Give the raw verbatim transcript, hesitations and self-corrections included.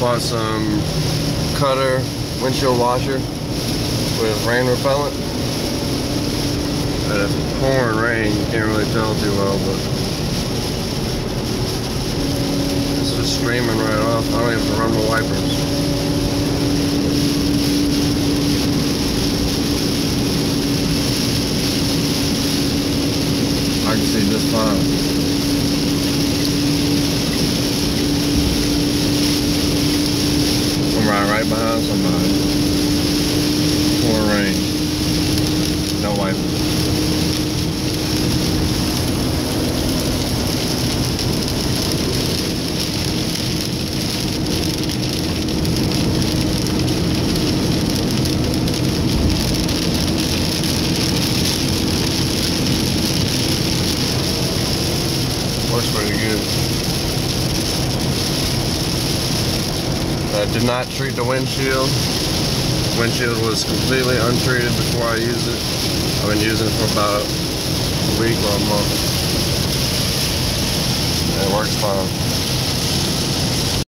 Bought some Cutter windshield washer with rain repellent. But if it's pouring rain, you can't really tell too well, but it's just streaming right off. I don't even have to run my wipers. I can see just fine. I'm riding right behind somebody. Pouring rain. No wipers. Works pretty good. I did not treat the windshield. Windshield was completely untreated before I used it. I've been using it for about a week or a month. And it works fine.